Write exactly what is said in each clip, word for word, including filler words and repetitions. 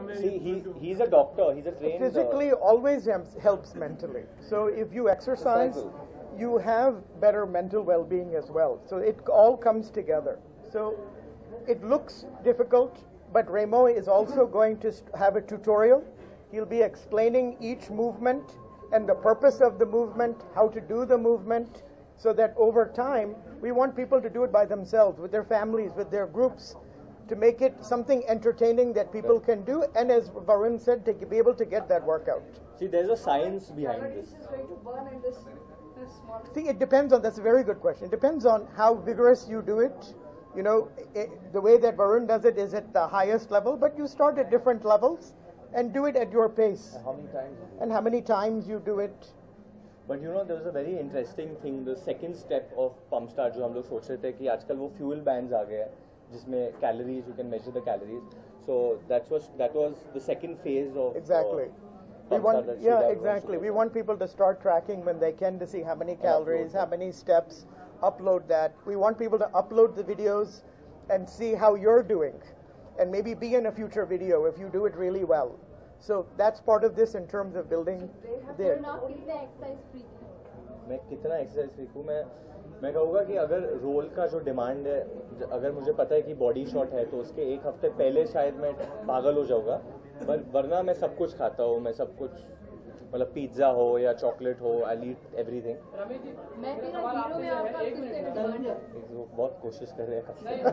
See, he he's a doctor. He's a trained. Physically uh, always helps mentally. So if you exercise, you have better mental well-being as well. So it all comes together. So it looks difficult, but Remo is also going to have a tutorial. He'll be explaining each movement and the purpose of the movement, how to do the movement, so that over time, we want people to do it by themselves, with their families, with their groups, to make it something entertaining that people can do, and as Varun said, to be able to get that workout. See, there's a science behind this. See, it depends on, that's a very good question. It depends on how vigorous you do it. You know, it, the way that Varun does it is at the highest level, but you start at different levels and do it at your pace. And how many times? And how many times you do it. But you know, there was a very interesting thing, the second step of Pump Start, जो हम लोग सोच रहे थे कि आजकल वो fuel bands आ गए हैं, जिसमें calories, you can measure the calories. So that was that was the second phase of exactly. Uh, we want, yeah, exactly. We want people to start tracking when they can, to see how many calories, how many steps. Upload that. We want people to upload the videos and see how you're doing, and maybe be in a future video if you do it really well. So that's part of this in terms of building there. मैं कितना exercise freak हूँ, मैं मैं कहूँगा कि अगर role का जो डिमांड है, अगर मुझे पता है कि बॉडी शॉट है तो उसके एक हफ्ते पहले शायद मैं पागल हो जाऊँगा, पर वरना मैं सब कुछ खाता हूँ, मैं सब कुछ मतलब पिज्जा हो या चॉकलेट हो, आई ईट एवरीथिंग। बहुत कोशिश कर रहे हैं।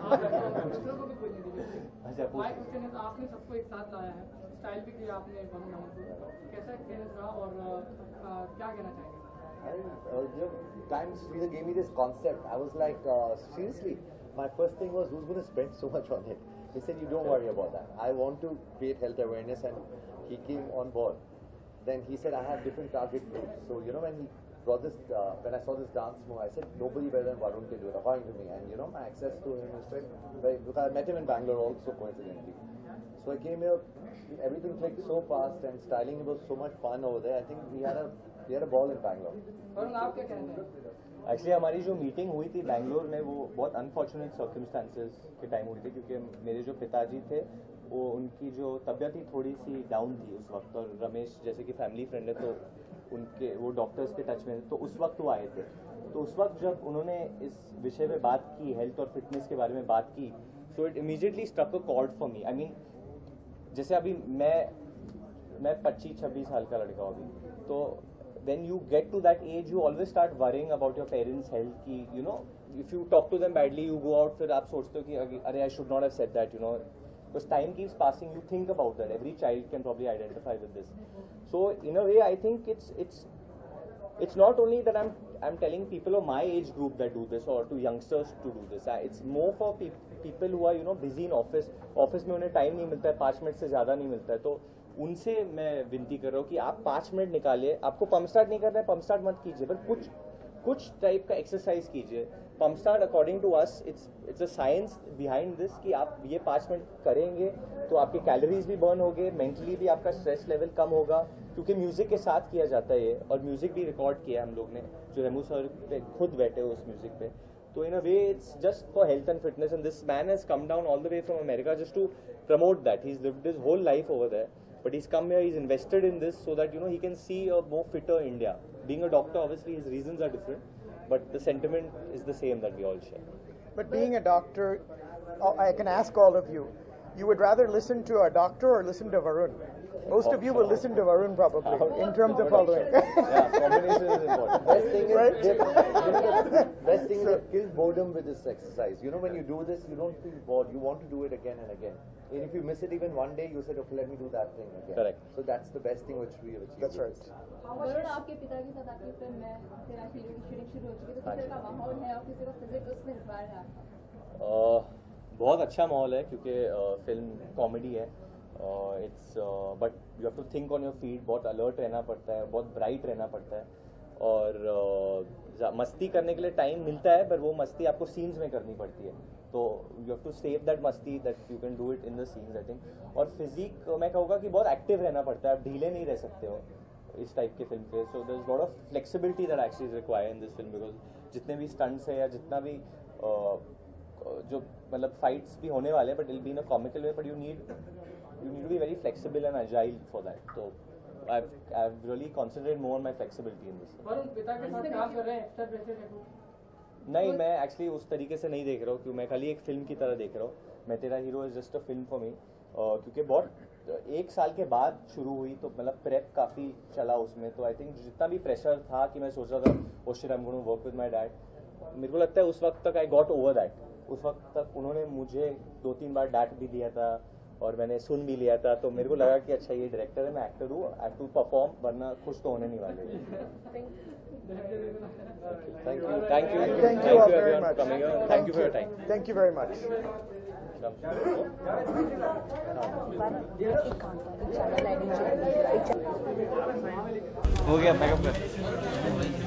अच्छा, आपने सबको एक साथ लाया है, स्टाइल भी किया आपने, कैसा एक्सपीरियंस रहा और क्या कहना चाहेंगे? Uh, you know, times Sridhar gave me this concept. I was like, uh, seriously, my first thing was, who's going to spend so much on it? He said, you don't worry about that. I want to create health awareness, and he came on board. Then he said, I have different target groups. So, you know, when he brought this, uh, when I saw this dance move, I said, nobody better than Varun can do it, according to me. And, you know, my access to him is very, very, because I met him in Bangalore also, coincidentally. So I came here, everything clicked so fast, and styling was so much fun over there. I think we had a we had a ball in Bangalore. Actually, हमारी जो meeting हुई थी बैंगलोर में, वो बहुत unfortunate circumstances के time हुई थी, क्योंकि मेरे जो पिताजी थे वो उनकी जो तबीयत ही थोड़ी सी डाउन थी उस वक्त, और रमेश जैसे कि फैमिली फ्रेंड है तो उनके वो डॉक्टर्स के टच में थे, तो उस वक्त वो आए थे। तो उस वक्त जब उन्होंने इस विषय में बात की, हेल्थ और फिटनेस के बारे में बात की, so it immediately struck a chord for me. I mean, जैसे अभी मैं मैं पच्चीस छब्बीस साल का लड़का हूँ अभी, तो when you get to that age, you always start worrying about your parents' health. Ki, you know, if you talk to them badly, you go out, फिर आप सोचते हो कि अरे I should not have said that, you know. Because time keeps passing, you think about that. Every child can probably identify with this. So in a way, I think it's it's it's not only that I'm I'm telling people of my age group that do this, or to youngsters to do this. It's more for pe people who are, you know, busy in office. Office में उन्हें time नहीं मिलता है, पाँच minute से ज़्यादा नहीं मिलता है, तो उनसे मैं विनती कर रहा हूँ कि आप पाँच मिनट निकालिए। आपको पंप स्टार्ट नहीं करना है, पंप स्टार्ट मत कीजिए, पर कुछ कुछ टाइप का एक्सरसाइज कीजिए। Pump start according to us, it's it's a science behind this, कि आप ये पाँच मिनट करेंगे तो आपके कैलोरीज भी बर्न होंगे, मेंटली भी आपका स्ट्रेस लेवल कम होगा, क्योंकि म्यूजिक के साथ किया जाता है ये, और म्यूजिक भी रिकॉर्ड किया हम लोग ने, जो रेमू सर पे खुद बैठे हो उस म्यूजिक पे। So in a way, it's just for health and fitness, and this man has come down all the way from America just to promote that. He's lived his whole life over there, but he's come here, he's invested in this so that, you know, he can see a more fitter India. Being a doctor, obviously his reasons are different, but the sentiment is the same that we all share. But being a doctor, I can ask all of you, you would rather listen to a doctor or listen to Varun? Most of you will listen to Varun probably, in terms of following. Yeah, combination is important. Best thing is, Right? the best thing is it kills boredom with this exercise. You know, when you do this, you don't feel bored. You want to do it again and again. And if you miss it even one day, you said, okay, let me do that thing again. Correct. So that's the best thing which we have achieved. That's right. Varun, आपके पिता के साथ आपकी film में तेरा hero की shooting शुरू हो चुकी है, तो किस तरह का माहौल है और किस तरह का फिजिक उसमें इस है? बहुत अच्छा माहौल है, क्योंकि फिल्म कॉमेडी है। It's but you have to think on your feet, बहुत अलर्ट रहना पड़ता है, बहुत ब्राइट रहना पड़ता है, और uh, मस्ती करने के लिए टाइम मिलता है, पर वो मस्ती आपको सीन्स में करनी पड़ती है, तो you have to save that मस्ती, that you can do it in the scenes I think. और फिजिक मैं कहूँगा कि बहुत एक्टिव रहना पड़ता है, आप ढीले नहीं रह सकते हो इस टाइप के फिल्म पे। So there is lot of flexibility that actually is required in this film, because जितने भी स्टंट्स है या जितना भी जो मतलब फाइट्स भी होने वाले, but it will be in a comical way, but you need you need to be very flexible and agile for that. तो I've I've really concentrated more on my flexibility in this. Varun पिता के साथ काम कर रहे हैं, extra pressure है? नहीं, मैं एक्चुअली उस तरीके से नहीं देख रहा हूँ, क्योंकि मैं खाली एक फिल्म की तरह देख रहा हूँ. Main Tera Hero is just a film for me, क्योंकि बहुत एक साल के बाद शुरू हुई, तो मतलब प्रेप काफ़ी चला उसमें. तो आई थिंक जितना भी प्रेशर था कि मैं सोच रहा था oh shit I am going to work with my dad, मेरे को लगता है उस वक्त तक आई गॉट ओवर दैट. उस वक्त तक उन्होंने मुझे दो तीन बार डांट भी दिया था और मैंने सुन भी लिया था, तो मेरे को लगा कि अच्छा ये डायरेक्टर है, मैं एक्टर हूँ, आई हैव टू परफॉर्म, वरना खुश तो होने नहीं वाले. Thank you thank you Thank you all very everyone much. For coming. Thank you for your time. Thank you very much. हो गया मेकअप कर.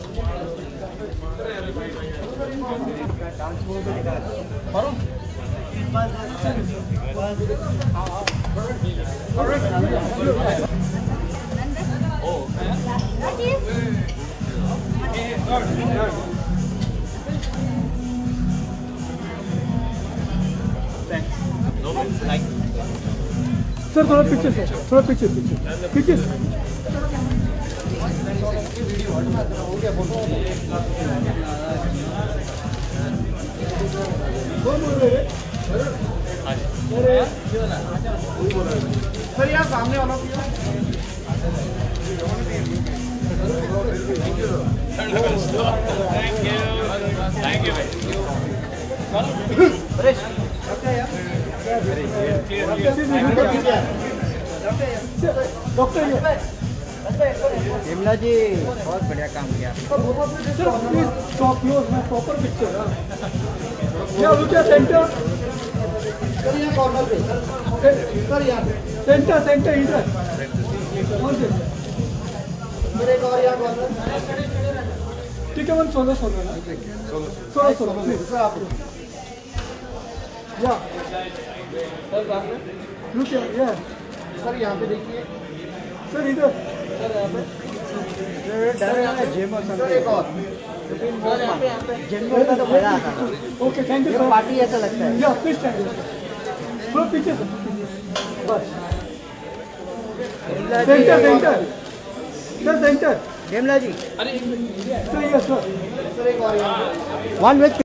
सर थोड़ा पीछे से, थोड़ा पीछे पीछे पीछे सर यार सामने वाला thank you doctor Vimla ji बहुत बढ़िया काम किया. सर प्लीज स्टॉप क्लोज मैं प्रॉपर पिक्चर. क्या look at center center center इधर ठीक है. वन सोलह सोलह सोलह सोलह प्लीज या लुक एट या सर यहाँ पे देखिए सर इधर सर एक और जिम में होता तो मजा आता था. Okay thank you sir. Party ऐसा लगता है. या प्लीज थैंक यू. थोड़ा पीछे से बस. Center center sir center Vimla ji sir yes sir. Sir एक और यहाँ पे वन विथ